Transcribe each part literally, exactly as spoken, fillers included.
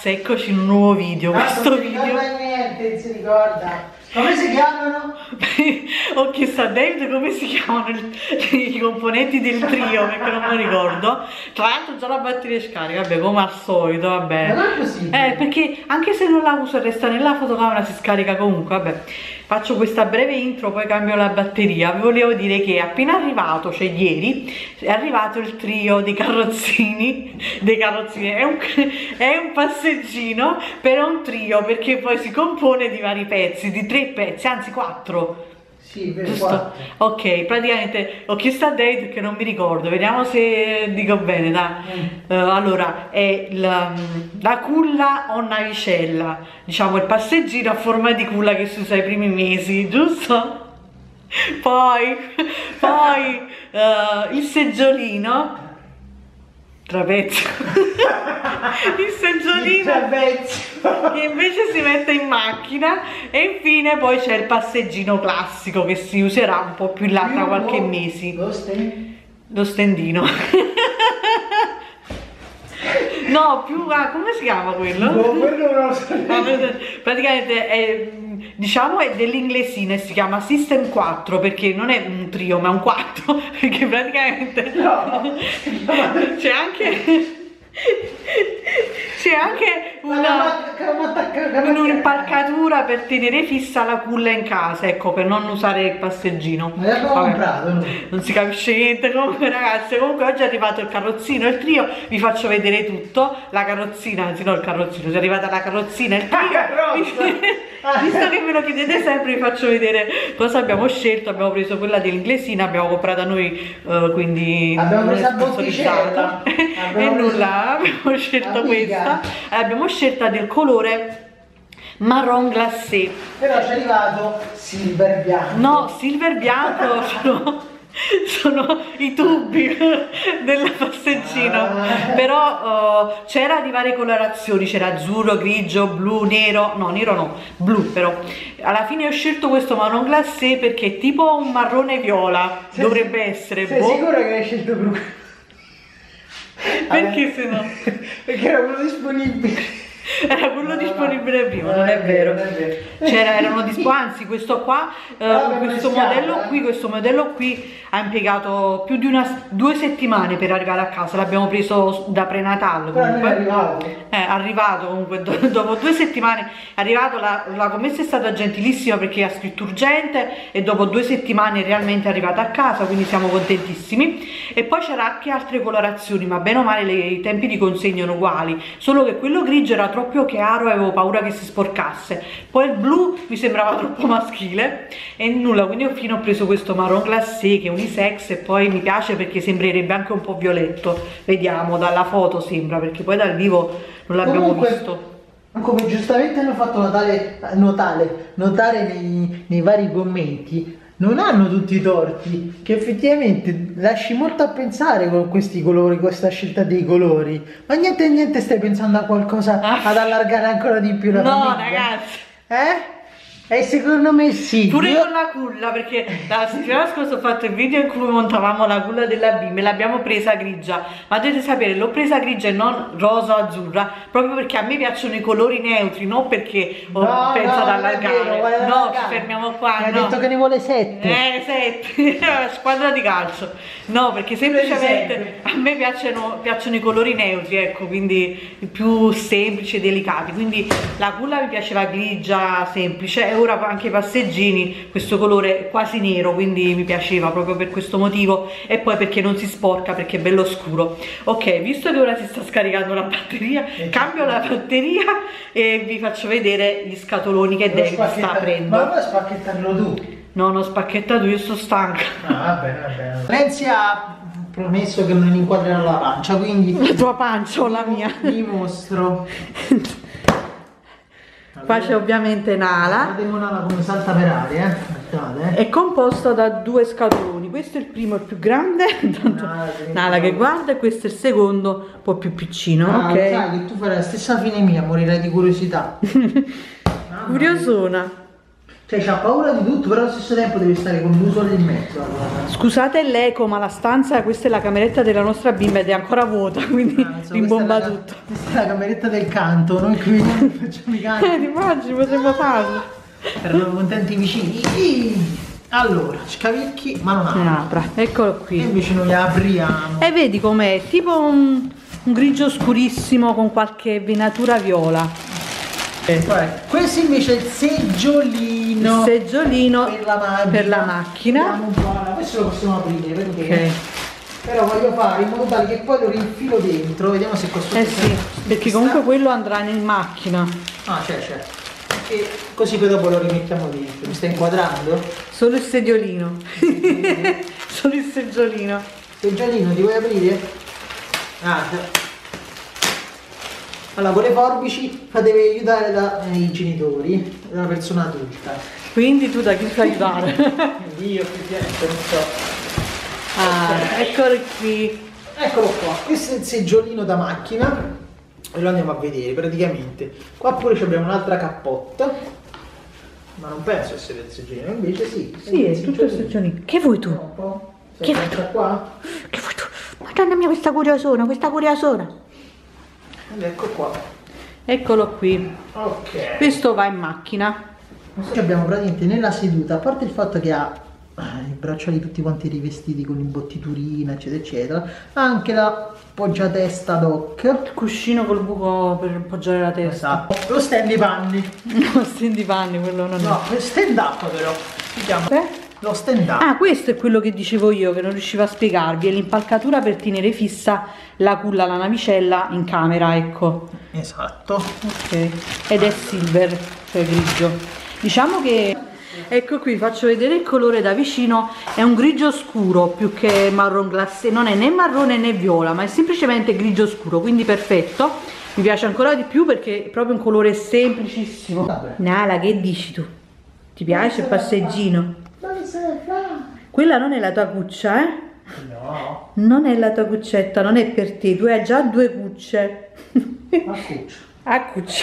ragazze, eccoci in un nuovo video. Ah, questo non si video ricorda niente, non si ricorda. Come si chiamano? Ho chiesto a David come si chiamano il, i componenti del trio, perché non me lo ricordo. Tra l'altro già la batteria scarica, vabbè, come al solito, vabbè. Ma non è possibile. Eh, perché anche se non la uso e resta nella fotocamera si scarica comunque, vabbè. Faccio questa breve intro, poi cambio la batteria. Vi volevo dire che è appena arrivato, cioè ieri, è arrivato il trio dei carrozzini, dei carrozzini, è un, è un passeggino, però un trio, perché poi si compone di vari pezzi, di tre pezzi, anzi quattro. Sì, per Giusto? quattro. Ok, praticamente ho chiesto a Dave che non mi ricordo, vediamo se dico bene, dai. Mm. Uh, allora, è la, la culla o navicella, diciamo il passeggino a forma di culla che si usa ai primi mesi, giusto? Poi, poi uh, il seggiolino, trapezio, il seggiolino che invece si mette in macchina, e infine poi c'è il passeggino classico che si userà un po' più in là tra qualche mese. Lo stai? Lo stendino. No, più ah, come si chiama quello? No, quello non lo so. Ah, praticamente è, diciamo, è dell'inglesino e si chiama System quattro, perché non è un trio ma un quattro, perché praticamente No. c'è anche c'è anche una un'impalcatura per tenere fissa la culla in casa, ecco, per non usare il passeggino. Ma l'abbiamo comprato, no? Non si capisce niente. Comunque ragazzi, comunque oggi è arrivato il carrozzino e il trio, vi faccio vedere tutto. La carrozzina, anzi no il carrozzino, è arrivata la carrozzina e il trio. Visto che me lo chiedete sempre, vi faccio vedere cosa abbiamo scelto. Abbiamo preso quella dell'inglesina, abbiamo comprata noi, uh, quindi abbiamo preso a sponsorizzata. E nulla, abbiamo scelto questa. Abbiamo scelta del colore marron glacé. Però ci è arrivato silver bianco. No, silver bianco sono, sono i tubi del passeggino. Ah. Però uh, c'era di varie colorazioni, c'era azzurro, grigio, blu, nero. No, nero no, blu però. Alla fine ho scelto questo marron glacé perché è tipo un marrone viola. Sei, dovrebbe essere. Sei boh. sicuro che hai scelto blu? Perché se no? Perché era quello disponibile. Era quello No, disponibile no, prima, non è vero. C'era, erano disponibili, anzi questo qua, eh, Vabbè, questo siamo, modello eh. qui, questo modello qui ha impiegato più di una, due settimane per arrivare a casa. L'abbiamo preso da prenatale Però non è comunque. arrivato. È arrivato comunque do, dopo due settimane è arrivato, la, la commessa è stata gentilissima perché ha scritto urgente e dopo due settimane è realmente arrivata a casa, quindi siamo contentissimi. E poi c'era anche altre colorazioni, ma bene o male le, i tempi di consegna erano uguali, solo che quello grigio era troppo chiaro e avevo paura che si sporcasse. Poi il blu mi sembrava troppo maschile e nulla, quindi alla fine ho preso questo marron glacé che è unisex e poi mi piace perché sembrerebbe anche un po' violetto. Vediamo, dalla foto sembra, perché poi dal vivo non l'abbiamo visto. Come giustamente hanno fatto notare, notare, notare nei, nei vari commenti, non hanno tutti i torti, che effettivamente lasci molto a pensare con questi colori, questa scelta dei colori. Ma niente niente stai pensando a qualcosa ad allargare ancora di più la No famiglia? ragazzi, Eh? E secondo me sì. pure Io... con la culla, perché la settimana scorsa ho fatto il video in cui montavamo la culla della bimba e l'abbiamo presa grigia, ma dovete sapere, l'ho presa grigia e non rosa o azzurra proprio perché a me piacciono i colori neutri, non perché ho No, pensato no, ad allargare. non è vero, No, allargare. ci fermiamo qua. Mi ha no. detto che ne vuole sette. Eh, sette, squadra di calcio. No, perché semplicemente a me piacciono, piacciono i colori neutri, ecco, quindi più semplici e delicati. Quindi la culla mi piaceva grigia, semplice, e ora anche i passeggini, questo colore quasi nero, quindi mi piaceva proprio per questo motivo, e poi perché non si sporca, perché è bello scuro. Ok, visto che ora si sta scaricando la batteria, cambio la batteria e vi faccio vedere gli scatoloni che David sta aprendo. Ma puoi spacchettarlo tu? No, non spacchetta tu, io sto stanca. Ah, va bene, va bene. Renzi ha promesso che non inquadrerà la pancia, quindi La tua pancia o la mia? vi mostro. Qua c'è ovviamente Nala. Guardiamo Nala come salta per aria, eh. Aspettate, eh. È composta da due scatoloni. Questo è il primo, il più grande, Nala, Nala che guarda, e questo è il secondo, un po' più piccino. Ah, ok. sai che tu farai la stessa fine mia, morirai di curiosità. Curiosona. Cioè c'ha paura di tutto, però allo stesso tempo deve stare con l'uso in mezzo. Allora. Scusate l'eco, ma la stanza, questa è la cameretta della nostra bimba ed è ancora vuota, quindi ah, so, rimbomba questa tutto. La, questa è la cameretta del canto, noi qui facciamo i canti. Eh, ti immagini, potremmo farlo. Erano contenti i vicini. Allora, scavicchi, ma non apre. Non apra, eccolo qui. E invece noi apriamo. E vedi com'è, tipo un, un grigio scurissimo con qualche venatura viola. Eh. Questo invece è il seggiolino, il seggiolino per la macchina, per la macchina. Un po', questo lo possiamo aprire perché okay. Però voglio fare in modo tale che poi lo rinfilo dentro, vediamo se questo eh sì, perché comunque quello andrà in macchina. Ah c'è c'è e così poi dopo lo rimettiamo dentro. Mi sta inquadrando? Solo il sediolino. Solo il seggiolino. Seggiolino ti vuoi aprire? Ah già. Allora, con le forbici fatevi aiutare dai genitori, da una persona adulta. Quindi tu da chi fai aiutare? Io effettivamente non so. Ah, eccolo qui. Eccolo qua, questo è il seggiolino da macchina e lo andiamo a vedere praticamente. Qua pure abbiamo un'altra cappotta, ma non penso essere il seggiolino, invece sì. Sì, è, è tutto il seggiolino. Che vuoi tu? Che vuoi tu? Qua? Che vuoi tu? Madonna mia, questa curiosona, questa curiosona. Ed ecco qua. Eccolo qui. Ok. Questo va in macchina. Qui abbiamo praticamente nella seduta, a parte il fatto che ha i bracciali tutti quanti rivestiti con imbottiturina eccetera eccetera, anche la poggiatesta doc. Il cuscino col buco per appoggiare la testa. Esatto. Lo stand i panni. Lo stand i panni, quello non è. No, stand up però. Si chiama. Beh? Lo stand up. Ah, questo è quello che dicevo io, che non riuscivo a spiegarvi, è l'impalcatura per tenere fissa la culla, la navicella in camera, ecco. Esatto. Ok, ed è silver, cioè grigio. Diciamo che, ecco qui, faccio vedere il colore da vicino, è un grigio scuro più che marron glacé, non è né marrone né viola, ma è semplicemente grigio scuro, quindi perfetto. Mi piace ancora di più perché è proprio un colore semplicissimo. Vabbè. Nala, che dici tu? Ti piace il passeggino? Quella non è la tua cuccia, eh? No. Non è la tua cuccetta, non è per te, tu hai già due cucce. A cuccia. A cuccia.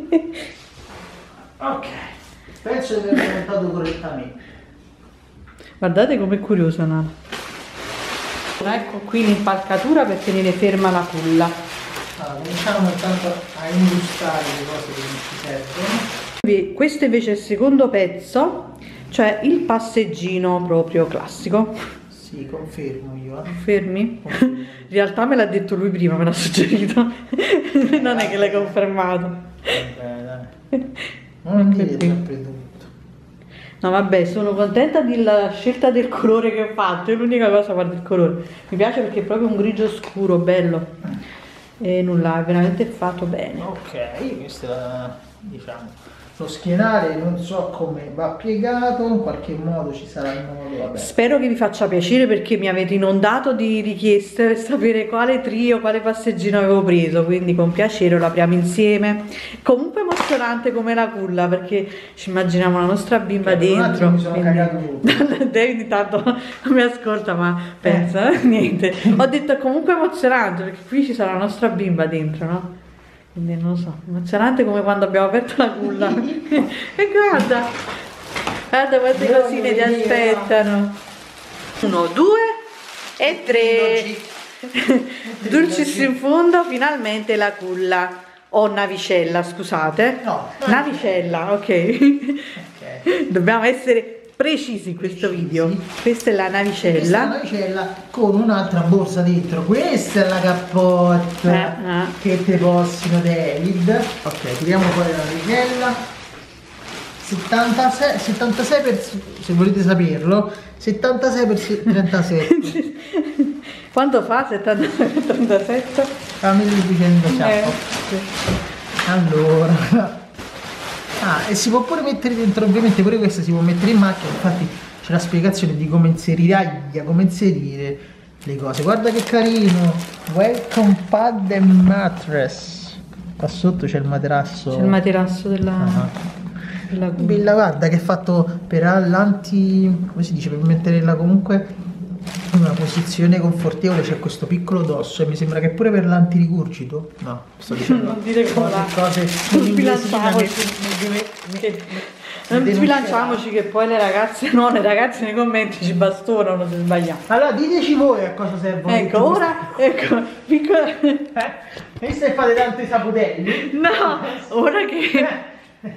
Ok. Penso di aver montato correttamente. Guardate com'è curiosa Nana. Ecco qui l'impalcatura per tenere ferma la culla. Allora, cominciamo intanto a illustrare le cose che non ci servono. Questo invece è il secondo pezzo, cioè il passeggino proprio classico. Sì, confermo io. Confermi? Confermo. In realtà me l'ha detto lui prima, me l'ha suggerito. Non è che l'hai confermato. Vabbè, dai. Non dire sempre tutto. No vabbè, sono contenta della scelta del colore che ho fatto, è l'unica cosa, guarda il colore. Mi piace perché è proprio un grigio scuro, bello. E nulla, è veramente fatto bene. Ok, questo è la, diciamo, lo schienale, non so come va piegato, in qualche modo ci sarà il modo, vabbè. Spero che vi faccia piacere perché mi avete inondato di richieste per sapere quale trio, quale passeggino avevo preso, quindi con piacere lo apriamo insieme. Comunque emozionante come la culla perché ci immaginiamo la nostra bimba okay, dentro. Mi sono quindi... cagato tutto. David intanto non mi ascolta ma pensa, eh. niente. Ho detto comunque emozionante perché qui ci sarà la nostra bimba dentro, no? Quindi non lo so, emozionante come quando abbiamo aperto la culla. E guarda, guarda quante Io cosine ti aspettano. Uno, due e tre. Dulcis in fondo, finalmente la culla. O navicella, scusate. No, navicella, ok. okay. Dobbiamo essere precisi in questo video. Questa è la navicella. Questa è la navicella con un'altra borsa dentro. Questa è la cappotta eh, eh. che te possino David. Ok, tiriamo fuori la navicella. settantasei, settantasei per, se volete saperlo, settantasei per trentasette. Quanto fa settantasei per trentasette? Ah, milleduecento eh. Allora. Ah, e si può pure mettere dentro, ovviamente pure questa si può mettere in macchina, infatti c'è la spiegazione di come inserire, come inserire le cose. Guarda che carino, welcome pad and mattress. Qua sotto c'è il materasso. C'è il materasso della... Ah. della Bella, guarda che è fatto per l'anti, come si dice, per metterla comunque in una posizione confortevole. C'è questo piccolo dosso e mi sembra che pure per l'antirigurgito, no, sto dicendo non dire come cose in inglese che non sbilanciamoci che poi le ragazze, no, le ragazze nei commenti ci bastonano se sbagliamo. Allora diteci voi a cosa servono. Ecco, ora, ecco, piccola... Visto che fate tanti saputelli. No, ora che...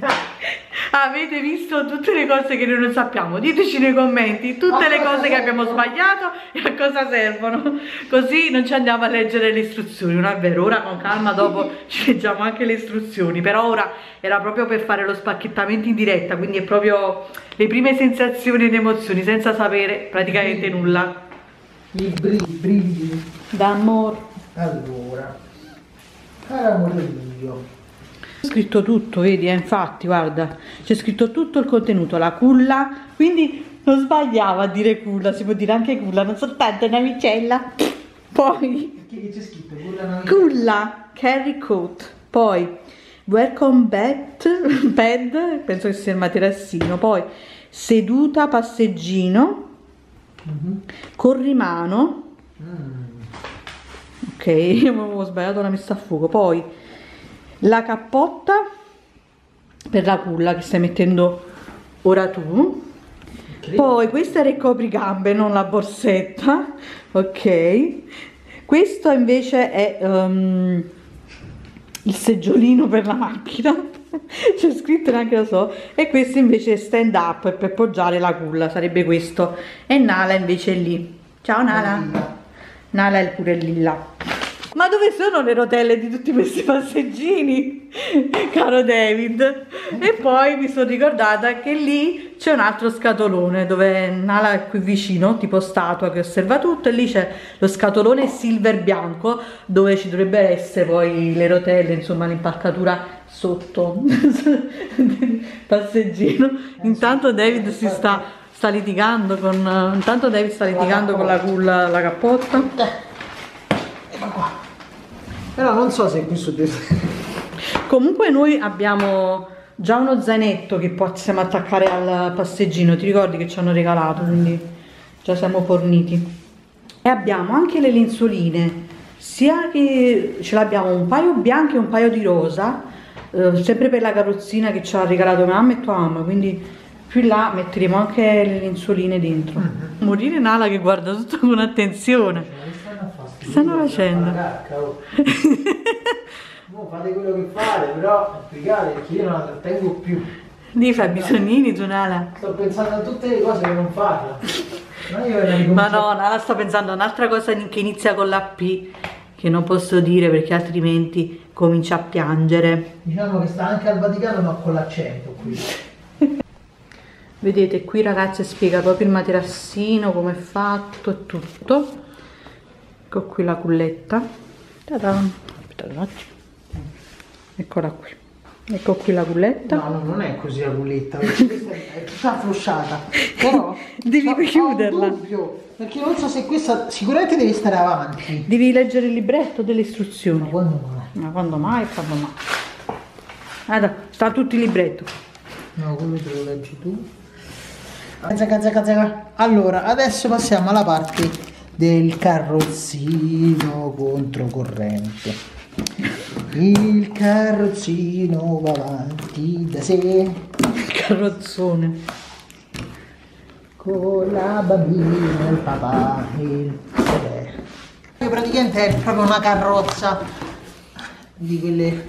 avete visto tutte le cose che noi non sappiamo, diteci nei commenti tutte le cose che abbiamo sbagliato e a cosa servono, così non ci andiamo a leggere le istruzioni. Non è vero, ora con calma dopo ci leggiamo anche le istruzioni, però ora era proprio per fare lo spacchettamento in diretta, quindi è proprio le prime sensazioni ed emozioni senza sapere praticamente nulla. I brividi, brividi. D'amor. Allora, caro amore mio, C'è scritto tutto, vedi, eh, infatti, guarda, c'è scritto tutto il contenuto, la culla, quindi non sbagliava a dire culla, si può dire anche culla, non soltanto navicella. Poi, che c'è scritto? Culla, culla, carry coat, poi, welcome bed, bed, penso che sia il materassino, poi, seduta passeggino, mm-hmm. corrimano, mm. ok, avevo sbagliato la messa a fuoco, poi, la cappotta per la culla che stai mettendo ora tu, okay. Poi questa era il coprigambe, non la borsetta, ok, questo invece è um, il seggiolino per la macchina, c'è scritto neanche lo so, e questo invece è stand up per poggiare la culla, sarebbe questo, e Nala invece è lì. Ciao Nala. Nala è pure lì là. Ma dove sono le rotelle di tutti questi passeggini, caro David? E poi mi sono ricordata che lì c'è un altro scatolone dove Nala è qui vicino, tipo statua che osserva tutto, e lì c'è lo scatolone silver bianco dove ci dovrebbero essere poi le rotelle, insomma l'impalcatura sotto passeggino. Intanto David si sta, sta litigando con intanto David sta litigando con la culla, la cappotta. Qua. Però non so se questo deve... Comunque noi abbiamo già uno zainetto che possiamo attaccare al passeggino, ti ricordi che ci hanno regalato, quindi già siamo forniti. E abbiamo anche le lenzoline, sia che ce l'abbiamo un paio bianche e un paio di rosa, eh, sempre per la carrozzina che ci ha regalato mia mamma e tua mamma, quindi più in là metteremo anche le lenzoline dentro. Mm-hmm. Morire Nala che guarda tutto con attenzione. Che stanno facendo? No, fate quello che fate, però spiegate perché io non la trattengo più. Lì fai bisognini tu Nala? Sto pensando a tutte le cose che non farla. Ma, io Ma no, Nala sta pensando a un'altra cosa che inizia con la P, che non posso dire perché altrimenti comincia a piangere. Diciamo che sta anche al Vaticano ma con l'accento qui. Vedete qui ragazze spiega proprio il materassino, come è fatto e tutto. Ecco qui la culletta. Aspettate un attimo. Eccola qui. Ecco qui la culletta. No, no, non è così la culletta, perché questa è tutta afflosciata. Però devi chiuderla. Ho un dubbio, perché non so se questa sicuramente deve stare avanti. Devi leggere il libretto delle istruzioni. Ma quando mai? Ma quando mai? Quando mai? Guarda, sta tutto il libretto. No, come te lo leggi tu? Cazza, cazza, cazza. Allora, adesso passiamo alla parte del carrozzino controcorrente. Il carrozzino va avanti da sé. Il carrozzone. Con la bambina, il papà, il bebè. Praticamente è proprio una carrozza di quelle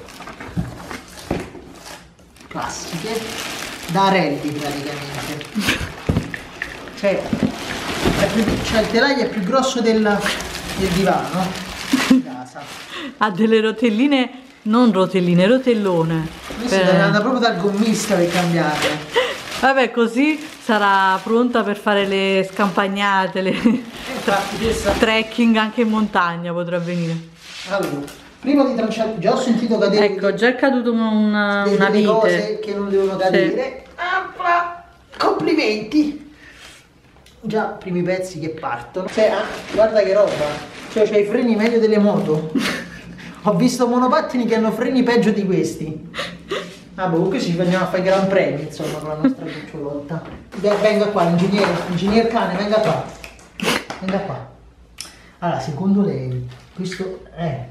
classiche da rally praticamente. Cioè, cioè il telaio è più grosso del, del divano in casa. Ha delle rotelline, non rotelline, rotellone. Questa per... è andata proprio dal gommista per cambiarle. Vabbè, così sarà pronta per fare le scampagnate, le infatti, questa... trekking anche in montagna potrà venire. Allora, prima di tranciare, già ho sentito cadere. Ecco, già è caduto una, una vite. Cose che non devono cadere. Sì. Ah, complimenti. Già primi pezzi che partono. Cioè, ah, guarda che roba. Cioè, c'hai i freni meglio delle moto. Ho visto monopattini che hanno freni peggio di questi. Ah, boh, qui ci andiamo a fare i gran premi, insomma, con la nostra cucciolotta. Venga qua, ingegnere, ingegner cane, venga qua. Venga qua. Allora, secondo lei, questo è...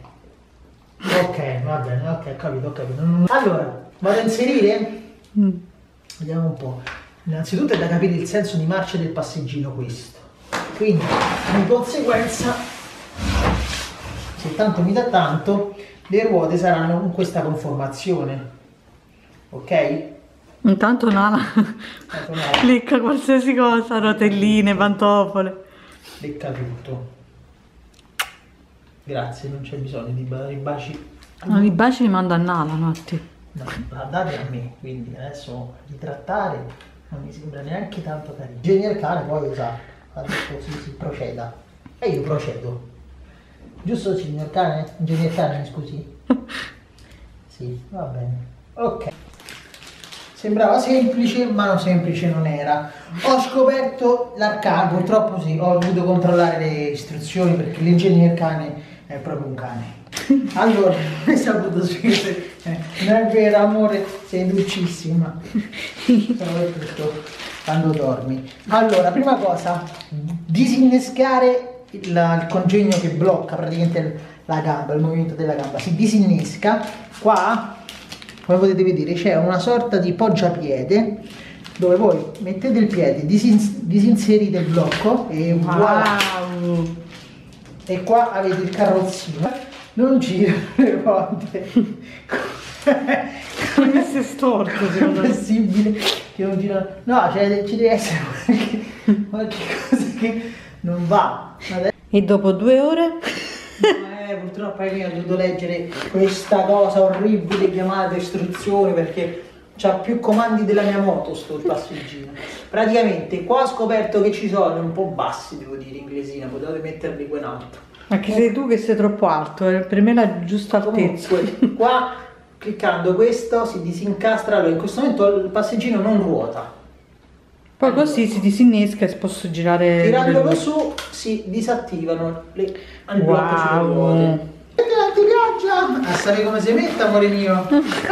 Ok, va bene, ok, ho capito, ho capito. Allora, vado a inserire? Mm. Vediamo un po'. Innanzitutto è da capire il senso di marcia del passeggino questo. Quindi di conseguenza, se tanto mi dà tanto, le ruote saranno con questa conformazione. Ok? Intanto Nana lecca qualsiasi cosa, rotelline, pantofole. Lecca tutto. Grazie, non c'è bisogno di baci. No, i baci li manda a Nala, Natti. No, la date a me, quindi adesso ritrattare non mi sembra neanche tanto carino. Ingegner cane poi sa, così si proceda. E io procedo. Giusto signor cane? Ingegner cane, mi scusi? Sì, va bene. Ok. Sembrava semplice, ma non semplice non era. Ho scoperto l'arcano, purtroppo sì, ho dovuto controllare le istruzioni perché l'ingegner cane è proprio un cane. Allora, hai saputo scrivere, eh, non è vero amore, sei dolcissima. Soprattutto quando dormi. Allora, prima cosa, disinnescare il, il congegno che blocca praticamente la gamba, il movimento della gamba. Si disinnesca, qua, come potete vedere, c'è una sorta di poggiapiede dove voi mettete il piede, disin disinserite il blocco e voilà. Wow. E qua avete il carrozzino. Non gira le ruote. Come si è storto? È possibile che non gira? No, cioè, ci deve essere qualche, qualche cosa che non va. Adesso... E dopo due ore? Eh, purtroppo io ho dovuto leggere questa cosa orribile chiamata istruzioni perché c'ha più comandi della mia moto sto passeggino. Praticamente qua ho scoperto che ci sono un po' bassi, devo dire, inglesina, potete metterli qua in alto. Ma che sei tu che sei troppo alto, per me la giusta altezza. Comunque, qua cliccando questo si disincastra, allora in questo momento il passeggino non ruota. Poi allora, così si disinnesca e posso girare. Tirandolo su si disattivano le il wow. blocco sulle ruote. Ti pioggia! A sapere come si mette, amore mio?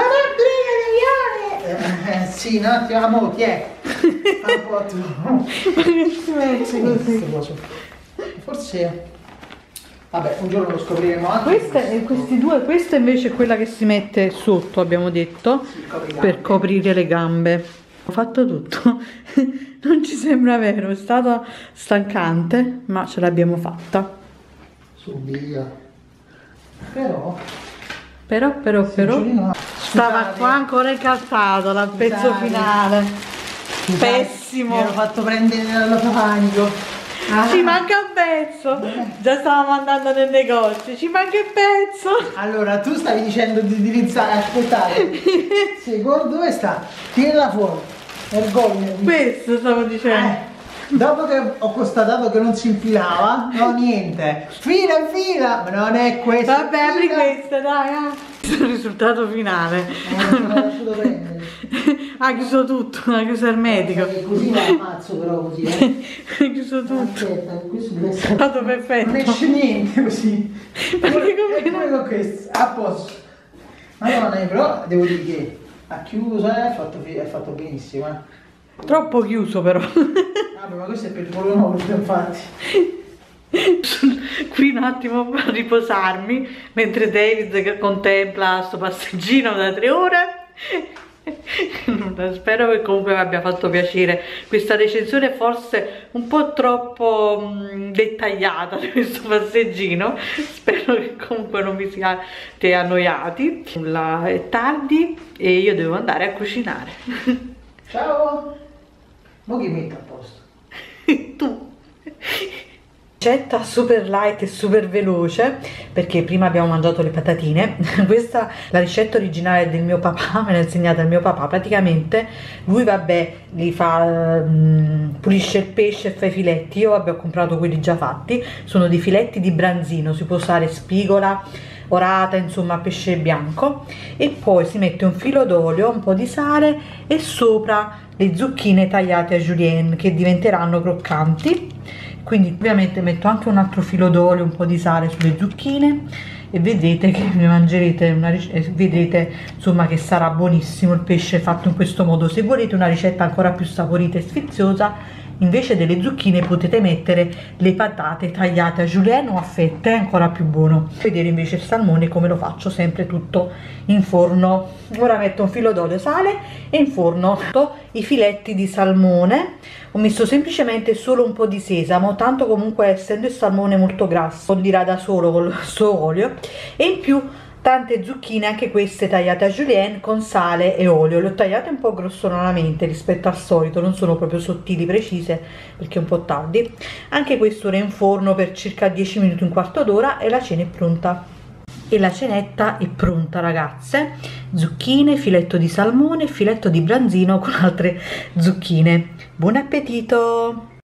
Eh, eh, sì, un attimo, amore, ti è? Un po' tu. Ma che si mette così? Forse... Vabbè, un giorno lo scopriremo anche. Questa, questi due, questa invece è quella che si mette sotto, abbiamo detto, sì, per coprire le gambe. Ho fatto tutto, non ci sembra vero, è stato stancante, ma ce l'abbiamo fatta. Su via. Però... Però, però, però, stava qua ancora incalzato, il pezzo finale. Scusate, pessimo. Mi ero fatto prendere dal panico. Ah. Ci manca un pezzo, già stavamo andando nel negozio, ci manca il pezzo. Allora tu stavi dicendo di utilizzare, aspettate, secondo dove sta? Tirala fuori, vergogna. Questo stavo dicendo. Eh, dopo che ho constatato che non si infilava, no niente, fila fila, ma non è questo. Vabbè, apri questa, dai. Ah. Il risultato finale. Eh, non me l'ho lasciato prendere. Ha chiuso tutto, ha chiuso il medico. Eh, così la ammazzo però così, eh. Ha chiuso tutto. Aspetta, questo deve essere... Stato perfetto. Non esce niente così. Ma che come con questo? A posto. Madonna, però devo dire che ha chiuso, eh, ha fatto, ha fatto benissimo, eh. Troppo chiuso però. Vabbè, ma questo è per il pollo nuovo, infatti. Qui un attimo a riposarmi mentre David contempla sto passeggino da tre ore. Spero che comunque vi abbia fatto piacere questa recensione, forse un po' troppo mh, dettagliata di questo passeggino. Spero che comunque non vi siate annoiati. La, è tardi e io devo andare a cucinare. Ciao. Ma chi mette a posto? Tu. Ricetta super light e super veloce perché prima abbiamo mangiato le patatine. Questa la ricetta originale del mio papà, me l'ha insegnata il mio papà. Praticamente lui vabbè li fa um, pulisce il pesce e fa i filetti. Io vabbè ho comprato quelli già fatti, sono dei filetti di branzino, si può usare spigola, orata, insomma pesce bianco, e poi si mette un filo d'olio, un po' di sale e sopra le zucchine tagliate a julienne che diventeranno croccanti. Quindi ovviamente metto anche un altro filo d'olio, un po' di sale sulle zucchine e vedrete che ne mangerete una ricetta, vedrete insomma che sarà buonissimo il pesce fatto in questo modo. Se volete una ricetta ancora più saporita e sfiziosa invece delle zucchine potete mettere le patate tagliate a julienne o a fette, ancora più buono. Vedere invece il salmone come lo faccio, sempre tutto in forno. Ora metto un filo d'olio, sale e in forno i filetti di salmone. Ho messo semplicemente solo un po' di sesamo, tanto comunque essendo il salmone molto grasso dirà da solo con il suo olio, e in più tante zucchine, anche queste tagliate a julienne con sale e olio. Le ho tagliate un po' grossolanamente rispetto al solito, non sono proprio sottili precise perché è un po' tardi. Anche questo ora in forno per circa dieci minuti, un quarto d'ora, e la cena è pronta. E la cenetta è pronta, ragazze. Zucchine, filetto di salmone, filetto di branzino con altre zucchine. Buon appetito!